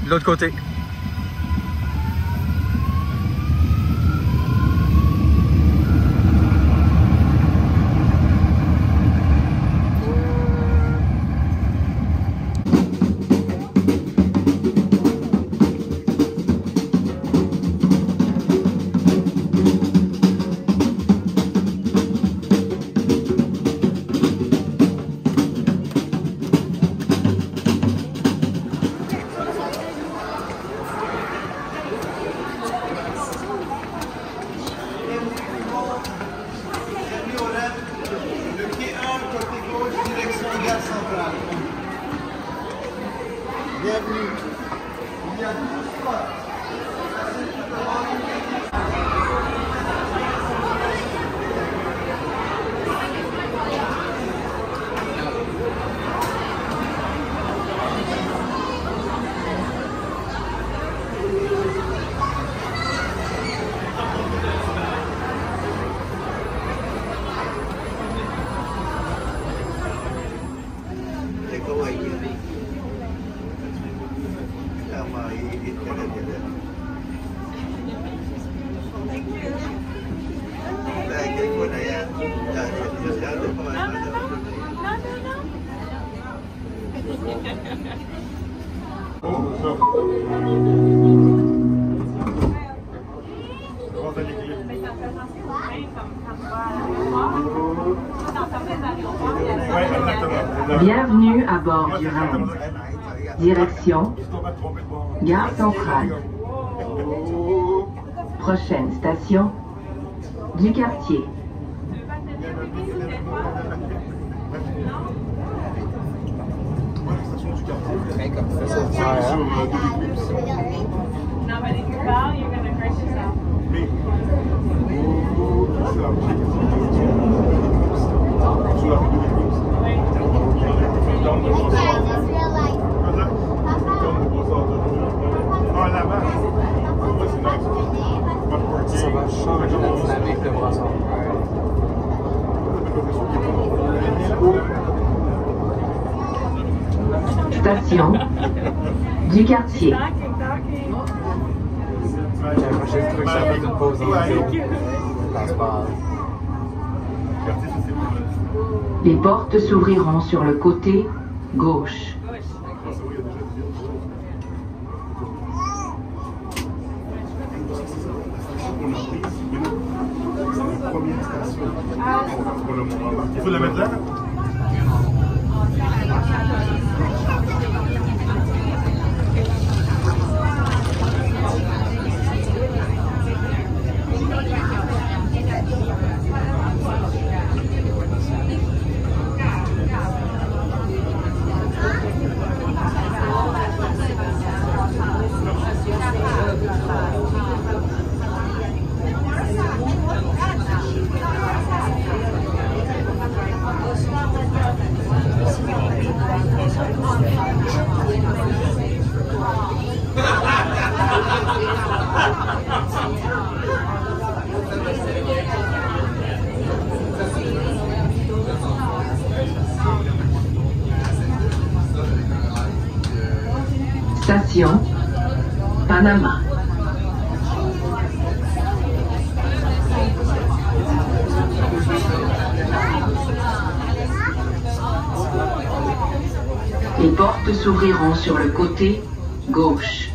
de l'autre côté. Bienvenue. Il y a 12 fois. Bienvenue à bord du Rhin. Direction Gare Centrale. Prochaine station du quartier. Ça va changer la dynamique de Brassard. Station du quartier. J'ai le truc, ça fait une pause en vidéo. Passe-passe. Les portes s'ouvriront sur le côté gauche. Il faut la mettre là? Station Panama. Les portes s'ouvriront sur le côté gauche.